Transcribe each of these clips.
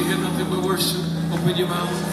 you hear nothing but worship, open your mouth.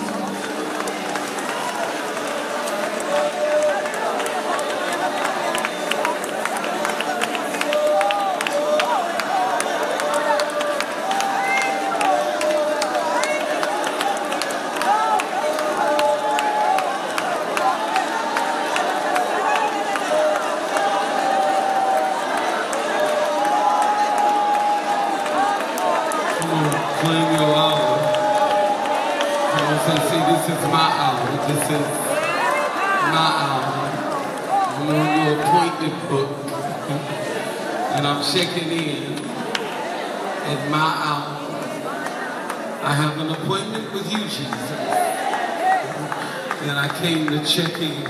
Claim your hour. Come on, say, see, this is my hour. This is my hour. I'm on your appointment book. And I'm checking in at my hour. I have an appointment with you, Jesus. And I came to check in.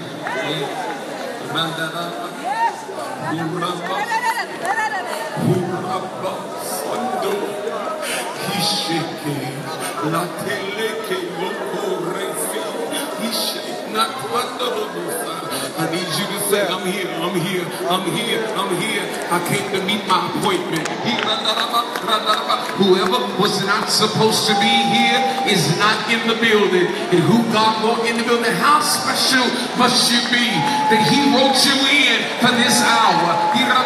I need you to say, I'm here, I'm here, I'm here, I'm here. I came to meet my appointment. Whoever was not supposed to be here is not in the building. And who God walked in the building, how special must you be that He wrote you in for this hour.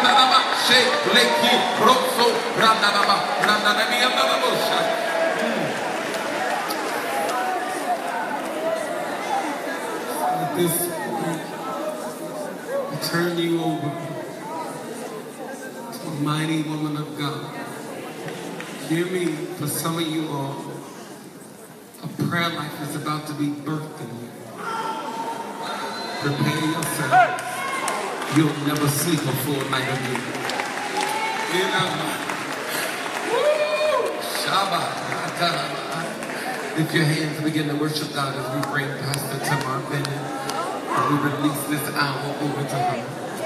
This turn you over to a mighty woman of God. Hear me, for some of you all, a prayer life is about to be birthed in you. Prepare yourself. You'll never sleep a full night again. Shabbat. Lift your hands and begin to worship God as we bring Pastor Tamar Bennett. And we release this hour over to her.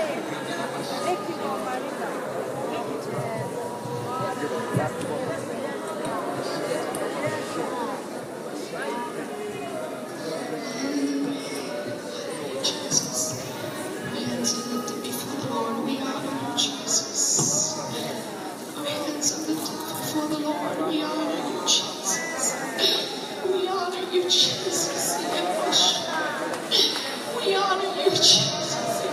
Jesus, our hands are lifted before the Lord. We honor you, Jesus. Our hands are lifted before the Lord. We honor you, Jesus. We honor you, Jesus. We honor you, Jesus.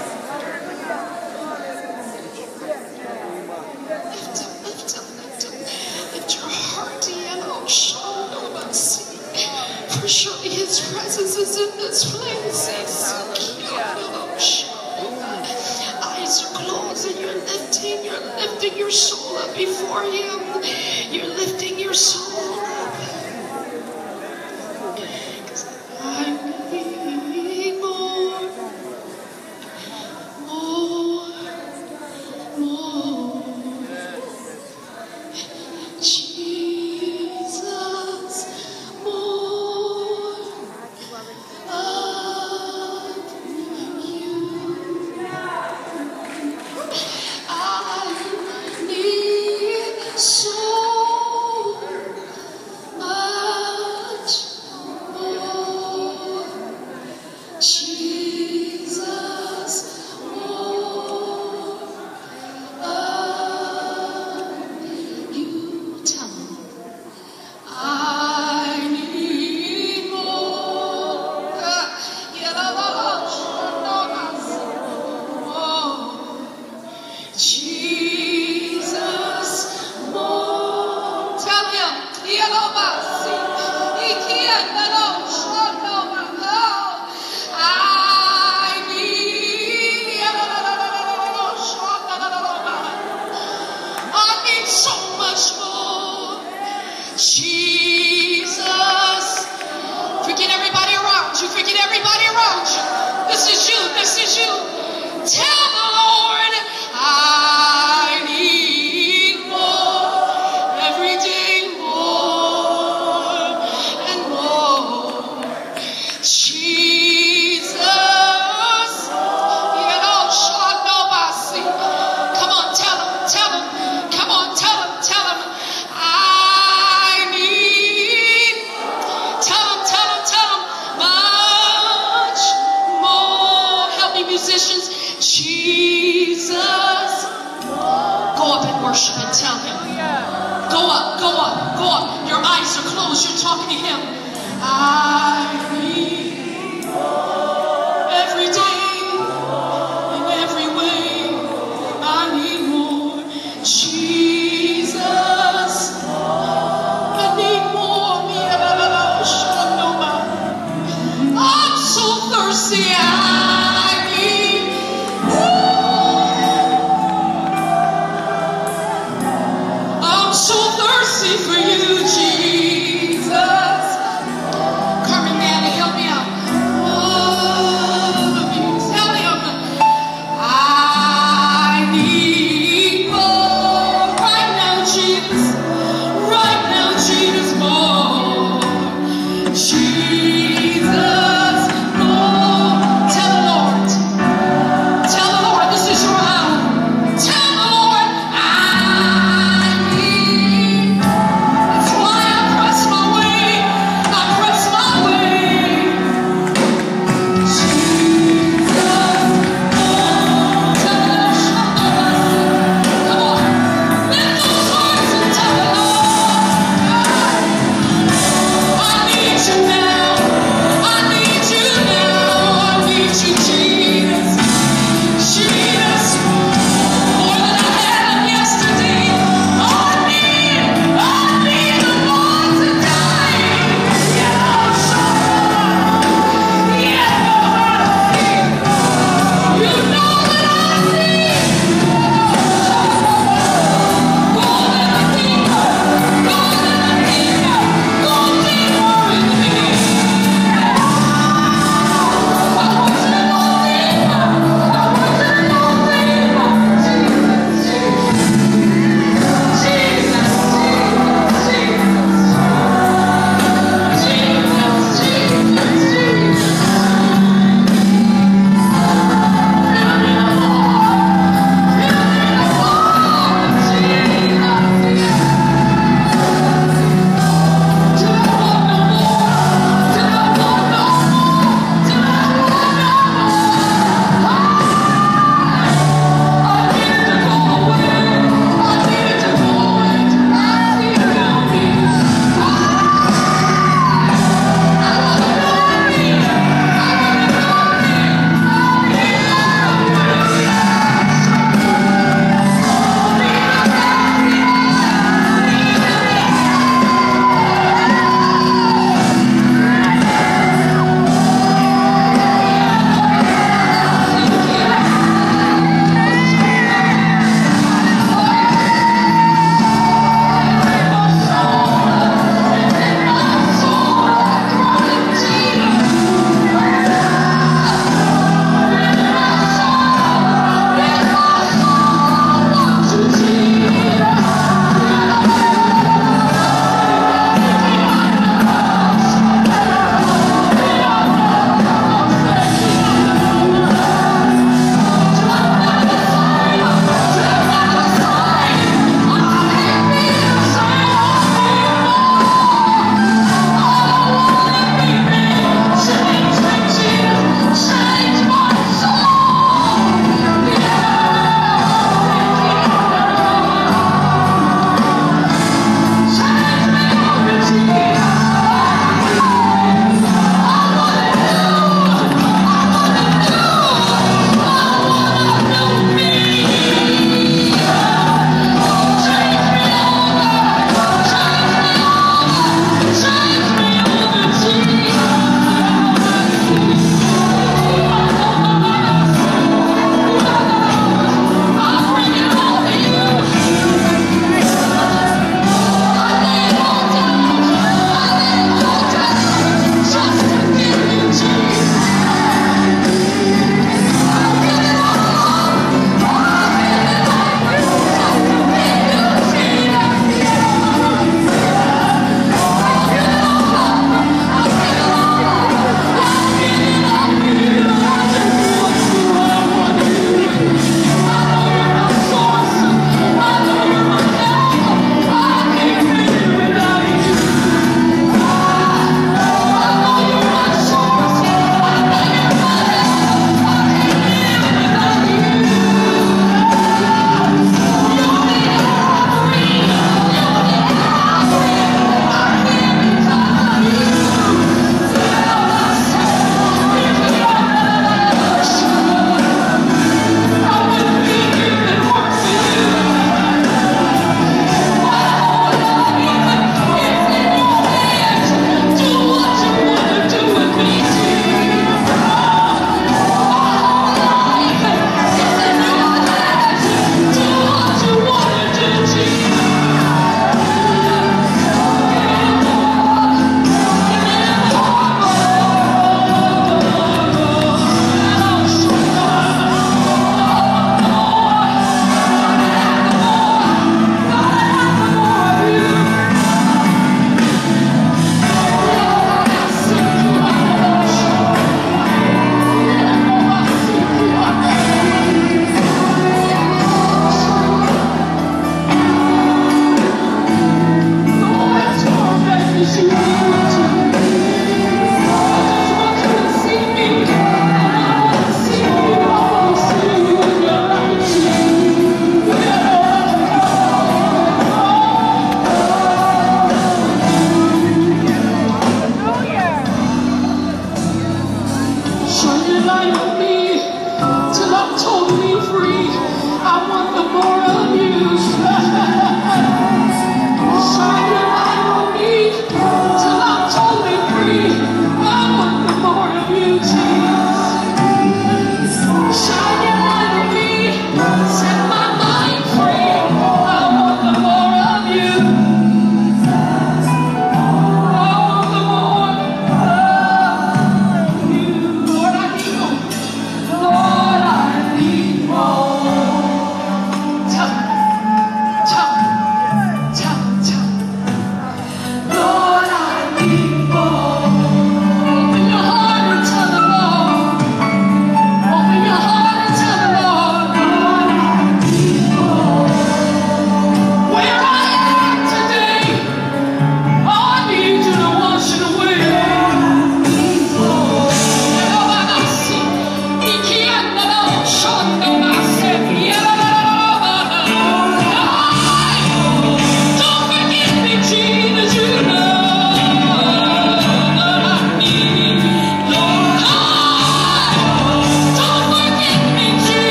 Lift your heart, for surely His presence is in this place. Eyes are closed and you're lifting your soul up before Him. You're lifting your soul up. More and more. know as you're talking to him, I need every day, in every way, I need more. Jesus, I need more. I'm so thirsty. I'm so thirsty for you, Jesus. Carmen, man, help me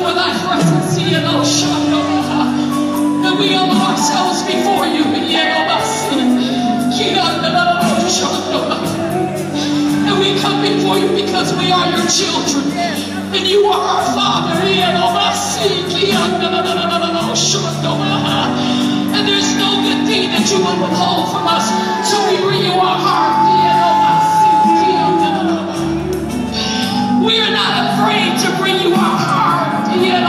before thy presence, and we humble ourselves before you. And we come before you because we are your children, and you are our Father. And there's no good thing that you will withhold from us, so we bring you our heart. We are not afraid to bring you our heart.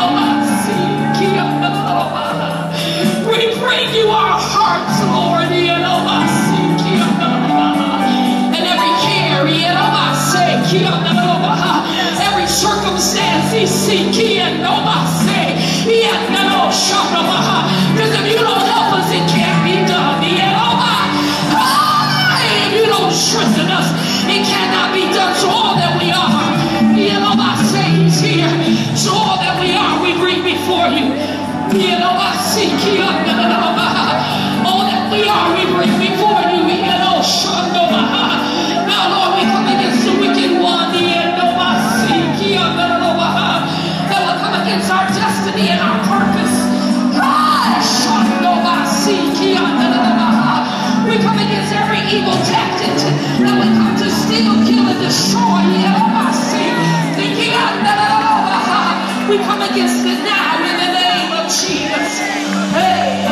We bring you our hearts, Lord. And every care, every circumstance, because if you don't help us, it can't be done. If you don't strengthen us, it cannot be done. So all that we are, He's here. So all that we are, we bring before you. All that we are, we bring before you. Now, Lord, we come against the wicked one. That will come against our destiny and our purpose. We come against every evil tactic that will come to steal, kill, and destroy. We come against it now in the name of Jesus. Hey,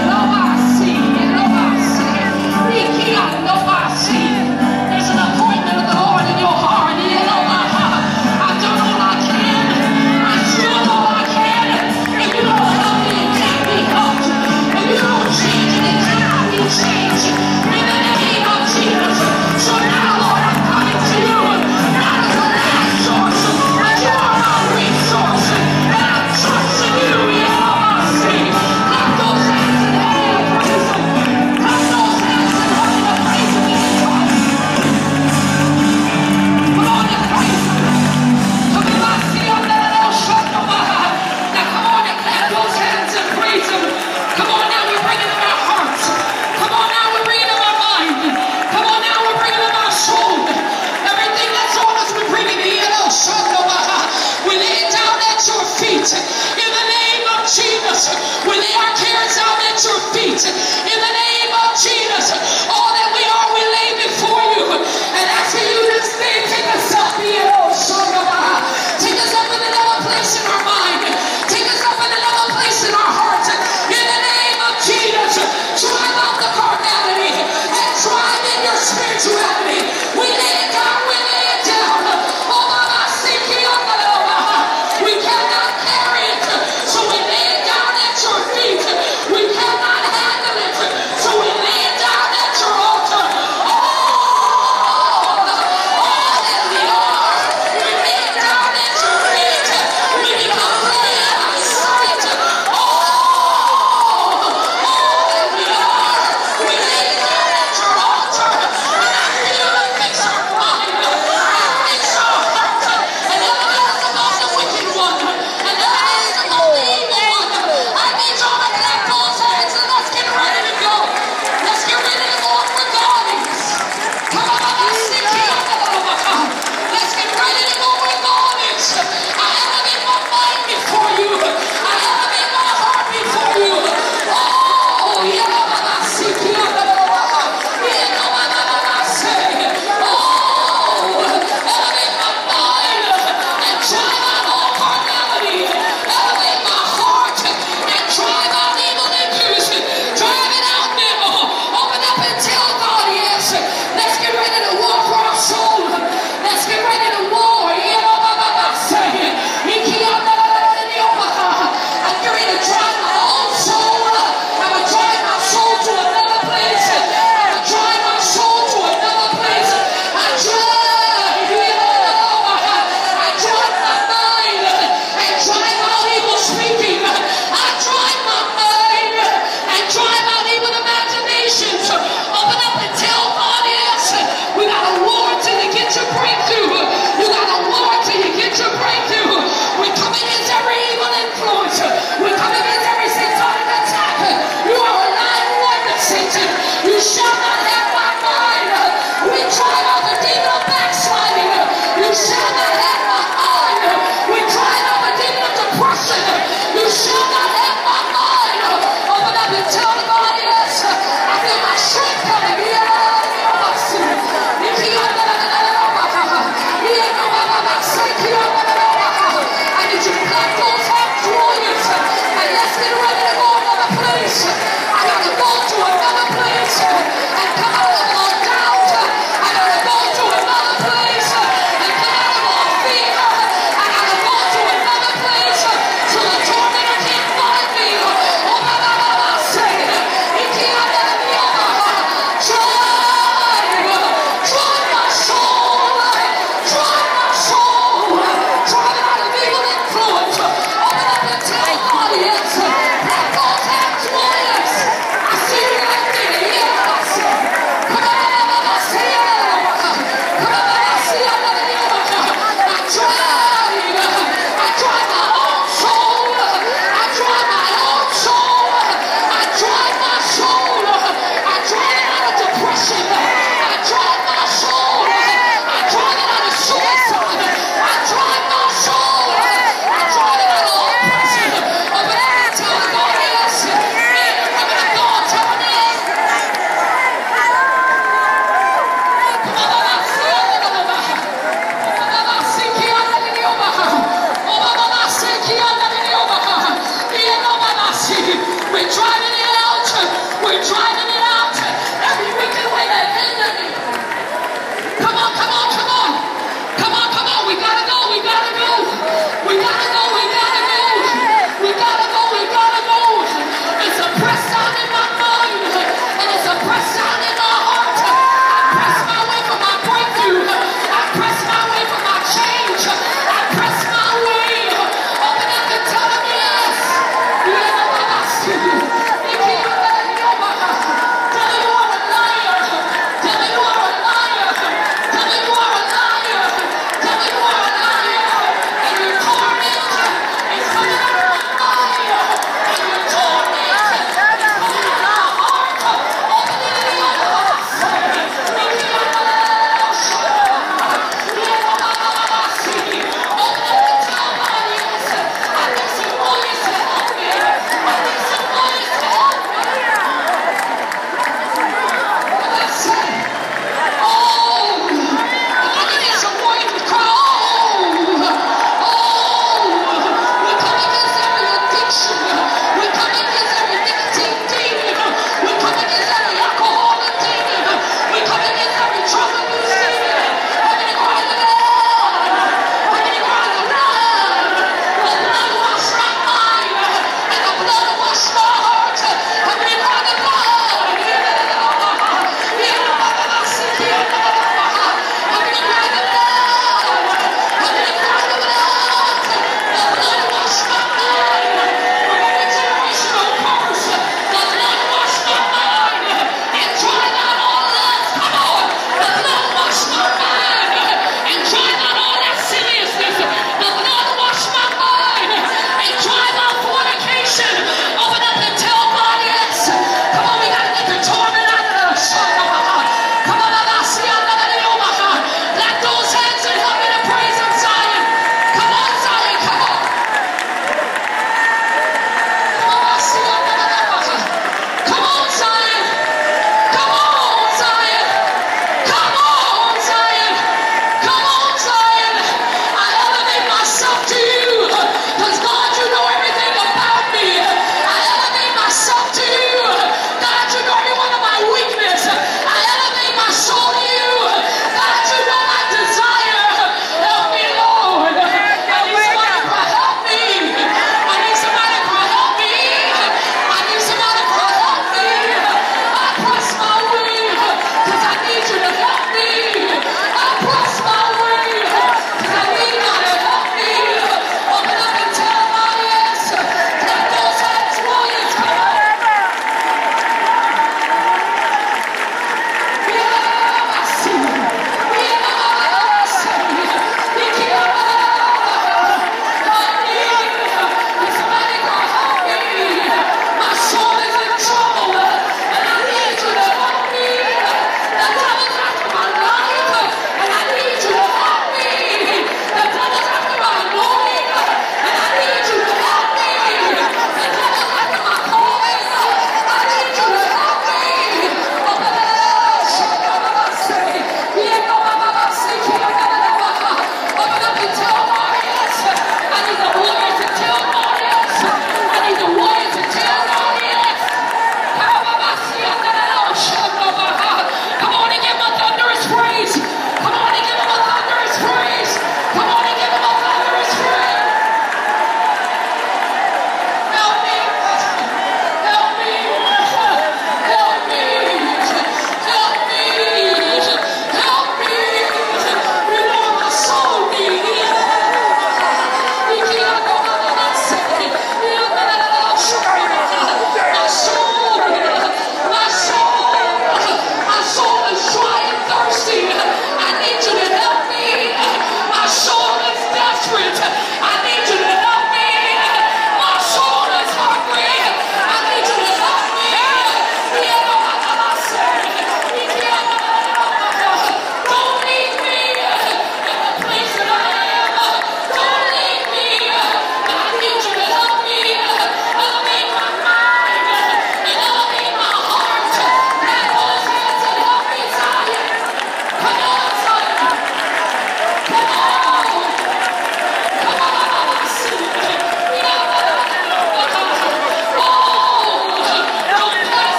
there's an appointment of the Lord in your heart. I've done all I can. I've done all I can. If you don't help me, it can't be helped. If you don't change it, it cannot be changed. In the name of Jesus. So now, Lord, I'm coming to you, not as a last source, but you are my resource. And I'm trusting you. Clap those hands in heaven and praise Him. Clap those hands in heaven and praise Him. Come on and praise Him. Come on and clap those hands and praise Him. Come on now, we're bringing Him our hearts. Come on now, we're bringing Him our mind. Come on now, we're bringing Him our soul. Everything that's on us, we're bringing Him. We lay it down at your feet. In the name of Jesus, we lay our cares down at your feet. In the name of Jesus, all that we are, we lay before you. And asking you this day, take us up. Take us up in another place in our mind. Take us up in another place in our heart. In the name of Jesus, drive out the carnality and drive in your spirituality. We lay it down, we lay it down. We cannot carry it, so we lay it down at your feet. We cannot handle it.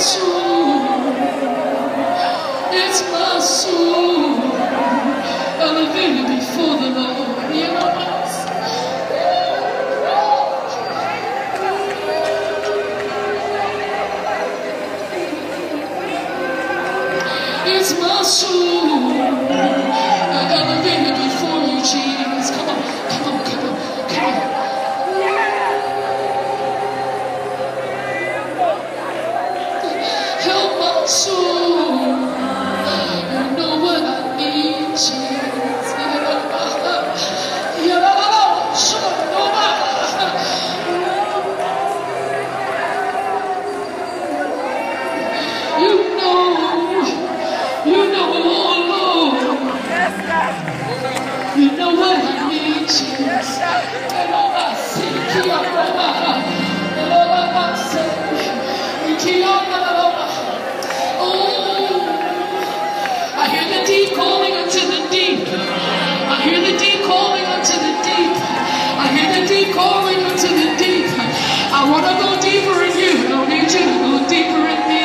soul. It's my soul. Elevated before the Lord. You know what? It's my soul. Elevated before you, Jesus. Come on, come on, come on, come on. Help my soul. You know what I need, Jesus. You know, oh Lord. You know what I need, Jesus. I hear the deep calling unto the deep. I hear the deep calling unto the deep. I hear the deep calling unto the deep. I want to go deeper in you. I don't need you to go deeper in me.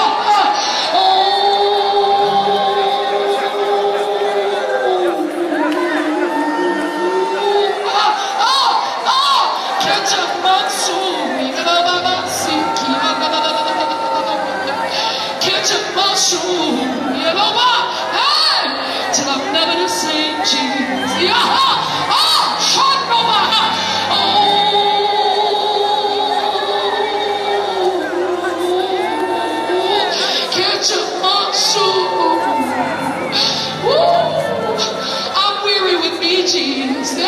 Till I'm never the same, Jesus. Catch up my soul. I'm weary with me, Jesus. I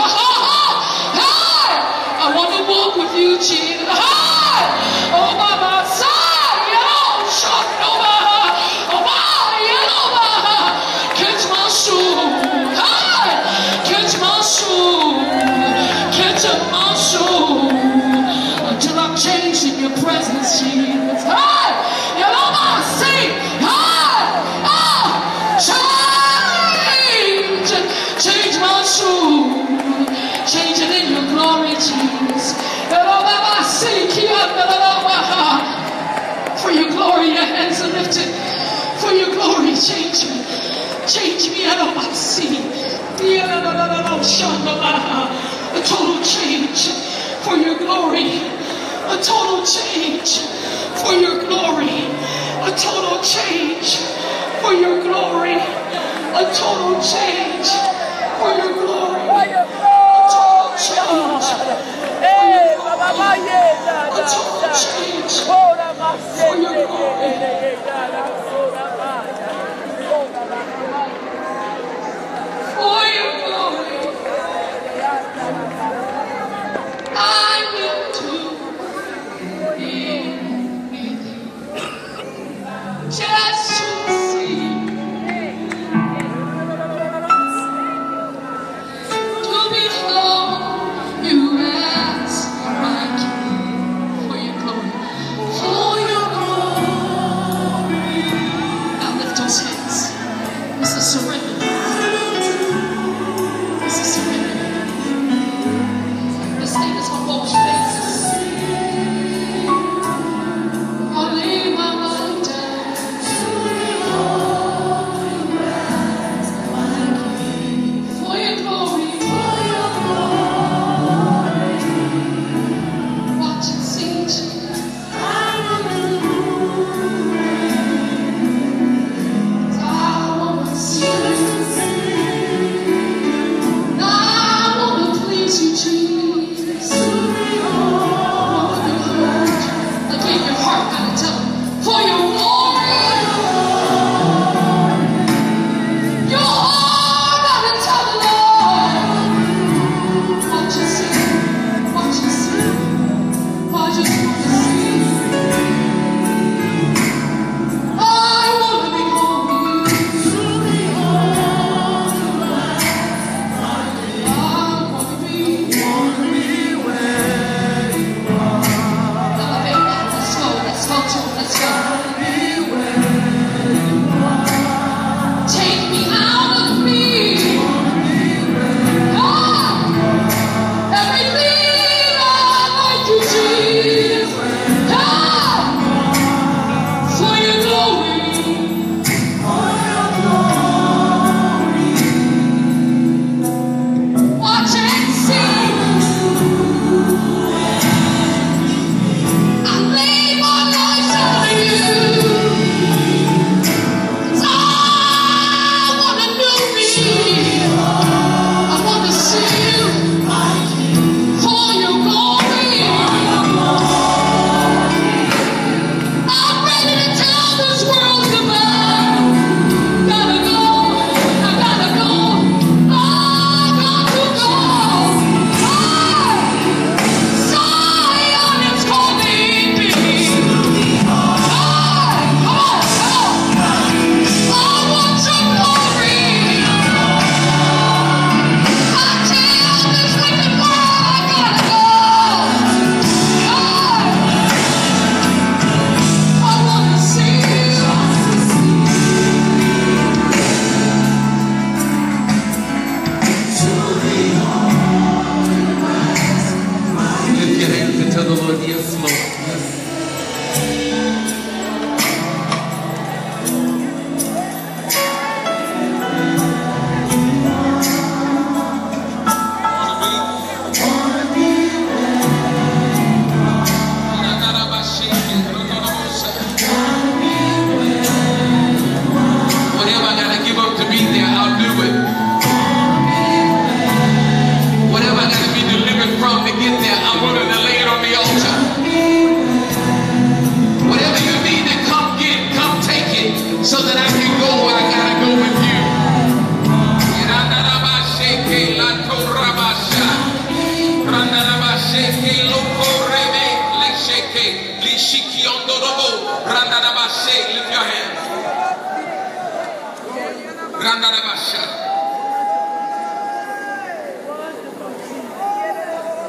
want to walk with you, Jesus. Oh, my side, catch my soul, catch my soul, catch up my soul, until I'm changed in your presence, Jesus. Change my soul, change it in your glory, Jesus. For your glory, your hands are lifted. For your glory, change me. Change me out of my seat. A total change for your glory. A total change for your glory. A total change for your glory. A total change for your glory. A total change for your glory. A total change for your glory. For your glory, I will do anything.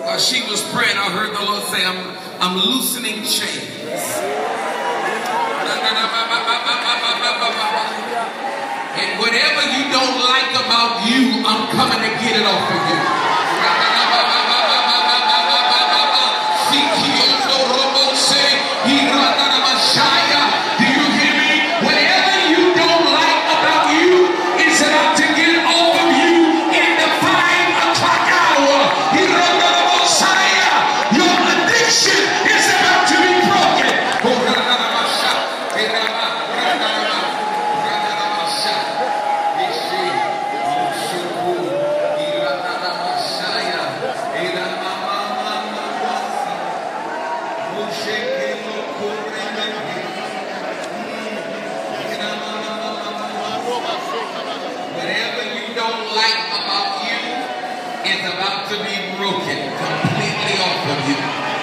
While she was praying, I heard the Lord say, I'm loosening chains. And whatever you don't like about you, I'm coming to get it off of you. Do you hear me? Whatever you don't like about you is about to get off of you in the 5 o'clock hour. Your addiction is about to be broken. Whatever you don't like about you is about to be broken completely off of you.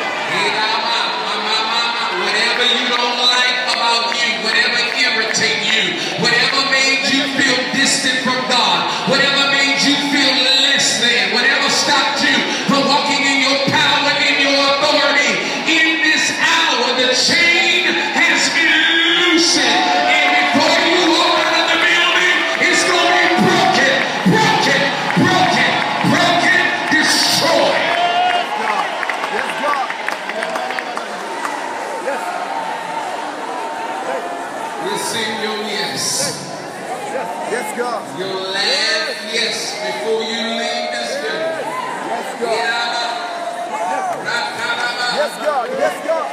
Whatever you don't like about you, whatever irritates you, whatever made you feel distant from God, whatever made you feel less than, whatever stopped you from walking in your power, in your authority, in this hour, the chain has been loosened. And before you walk out of the building, it's going to be broken, broken, broken, broken, destroyed. Yes, God. Receive your yes. Yes, God. Your last yes before you leave this building. Yes, God. Yes, God. Yes, God.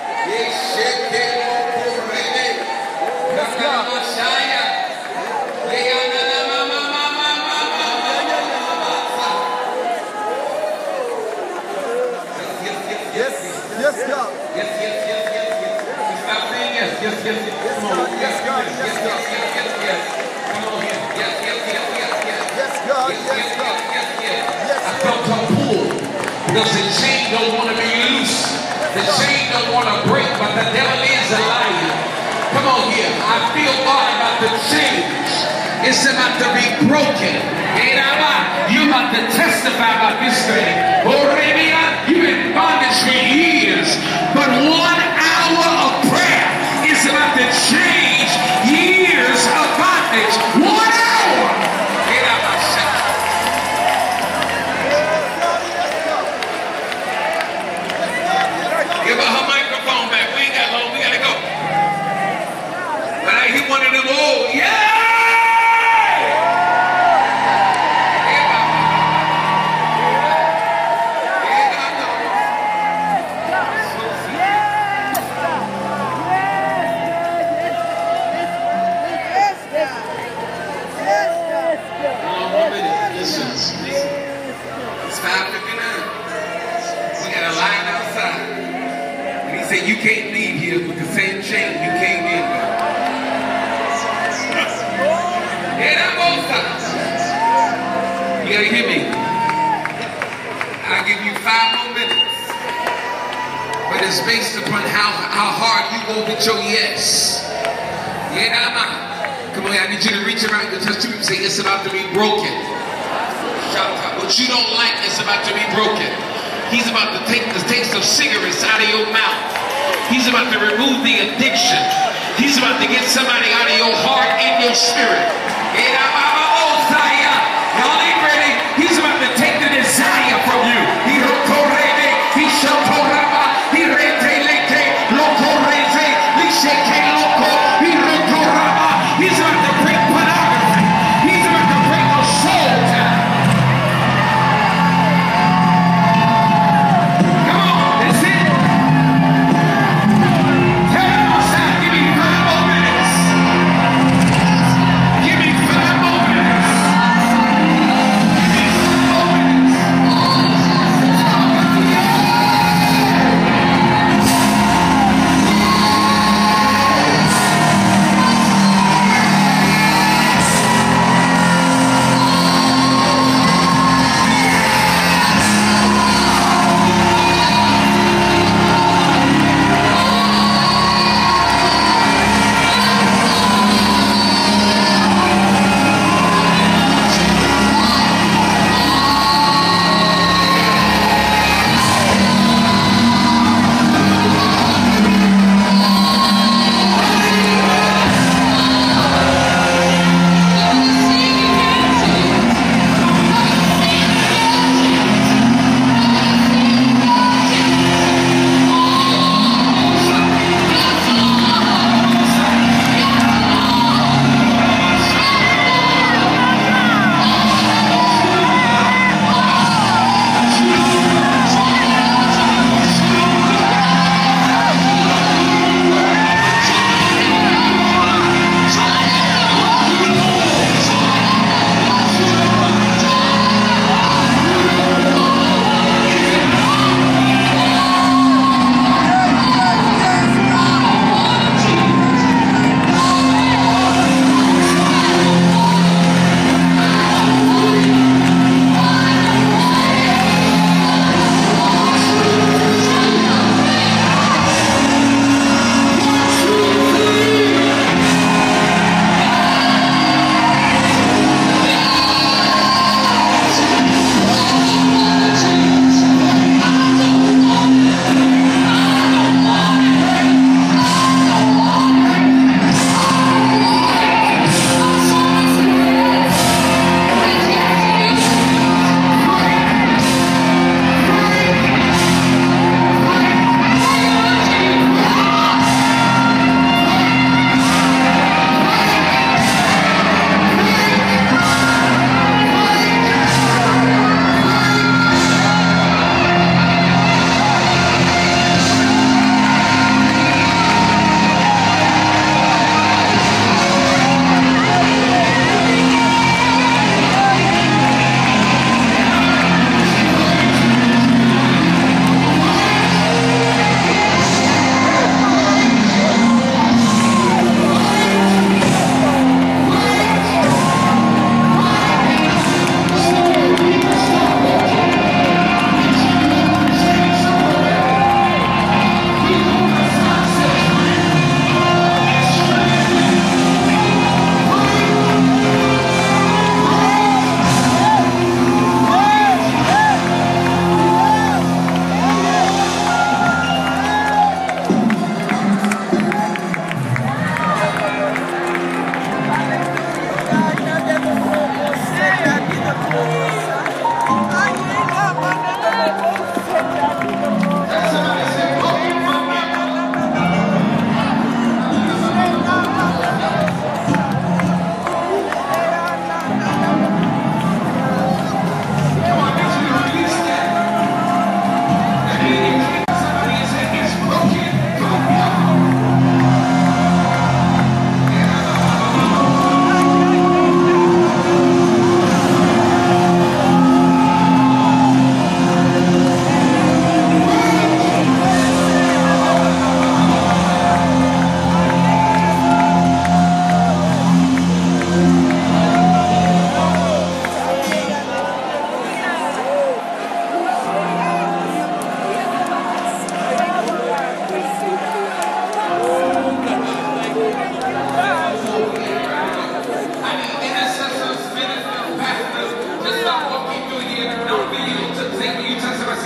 Yes, yes, God. Yes, yes, yes, yes, yes. Stop saying yes, yes, yes, yes. Come on, Yes, God. yes, Yes, yes, God. yes, yes, yes. Come on here. Yes, yes, yes, yes, yes. Yes, God. Yes, Yes, yes, God. yes, yes, yes. Yes, I felt a pull because the chain don't want to be loose. The chain don't want to break, but the devil is a liar. Come on here. I feel God about to change. It's about to be broken. You're about to testify about this thing. You've been bondage for years, but 1 hour of prayer is about to change years of bondage. 1 hour. Give her her microphone back. We ain't got long. We gotta go. But I hear one of them. Oh, yeah. It's 5:59. We got a line outside. And he said, you can't leave here with the same chain you came in with. And on both sides. You gotta hear me. I'll give you 5 more minutes. But it's based upon how hard you go get your yes. Come on, I need you to reach around and touch 2 people and say, it's about to be broken. What you don't like is about to be broken. He's about to take the taste of cigarettes out of your mouth. He's about to remove the addiction. He's about to get somebody out of your heart and your spirit. Y'all ain't ready. He's about to take the desire from you. He's about to break pornography. He's about to break your soul down. Come on, that's it. Tell him outside, give me 5 more minutes. Give me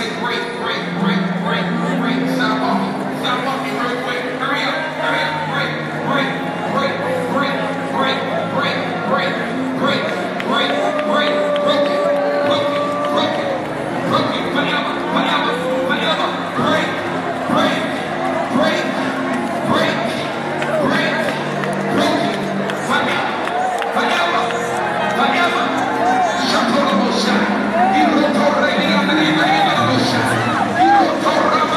say break, break, break, break, break. Stop walking. Stop walking real quick. Hurry up, break, break, break, break, break, break, break, break, break, break, broke it, broke it, broke it, broke it, forever, forever, forever. Break, break, break, break, break, broke it, forever, forever, forever. Shatorabosha, Irotoremi on the name of Irotorabosha, Irotorama,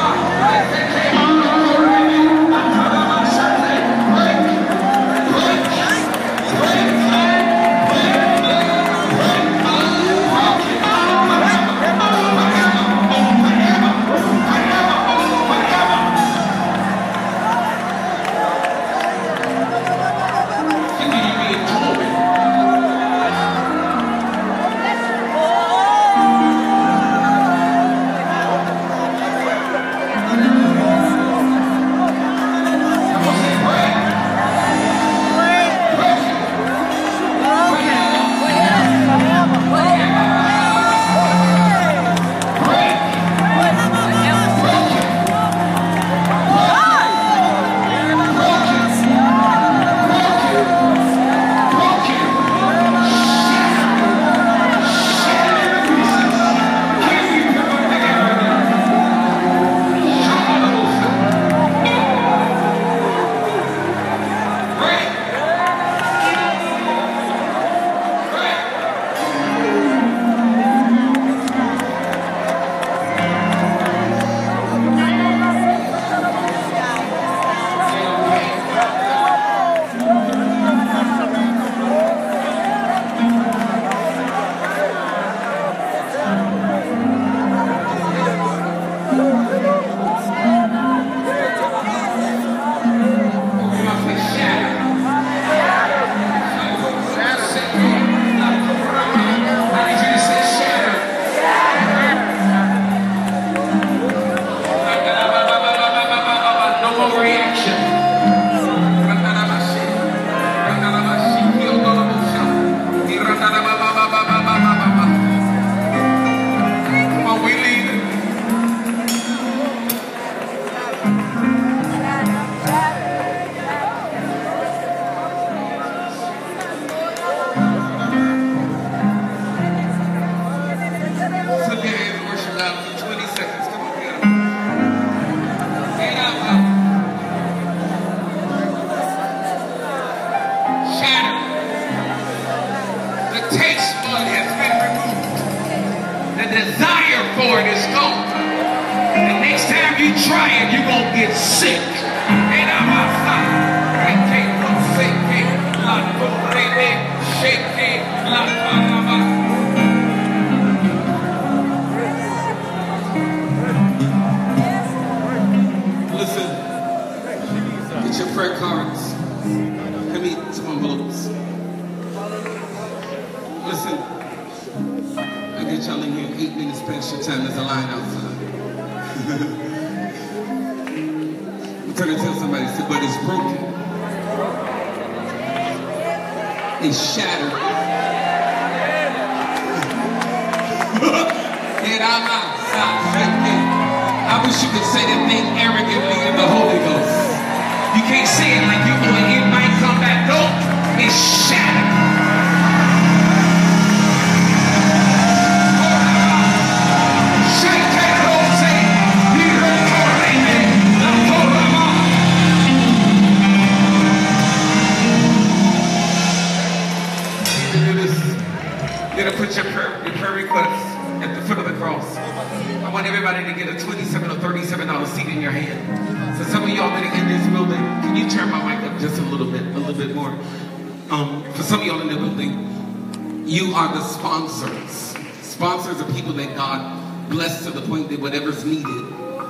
Sponsors are people that God blessed to the point that whatever's needed,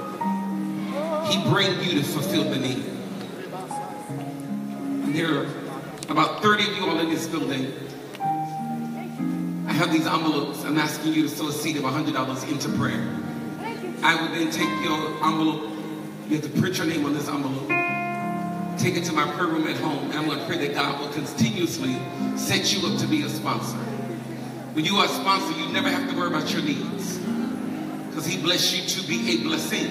He brings you to fulfill the need. And there are about 30 of you all in this building. I have these envelopes. I'm asking you to sow a seed of $100 into prayer. I would then take your envelope. You have to print your name on this envelope. Take it to my prayer room at home. And I'm going to pray that God will continuously set you up to be a sponsor. When you are a sponsor, you never have to worry about your needs. because he blessed you to be a blessing.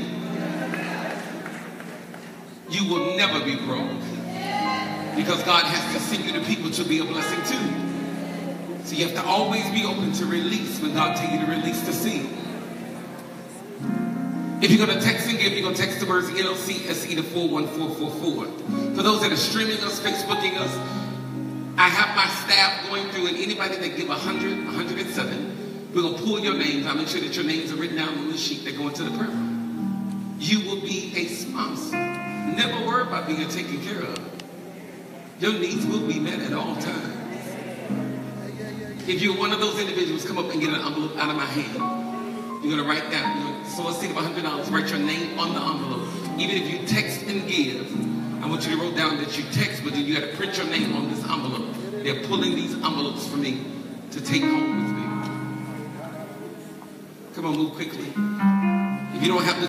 You will never be broke, because God has to send you to people to be a blessing too. So you have to always be open to release when God tells you to release the seed. If you're going to text and give, you're going to text the words LCSE to 41444. For those that are streaming us, Facebooking us, I have my staff going through, and anybody that give 100, 107, we're going to pull your names. I'll make sure that your names are written down on the sheet that go into the prayer room. You will be a sponsor. Never worry about being taken care of. Your needs will be met at all times. If you're one of those individuals, come up and get an envelope out of my hand. You're going to write down, you're going to sow a seed of $100, write your name on the envelope. Even if you text and give, I want you to write down that you text, but then you got to print your name on this envelope. They're pulling these envelopes for me to take home with me. Come on, move quickly. If you don't have the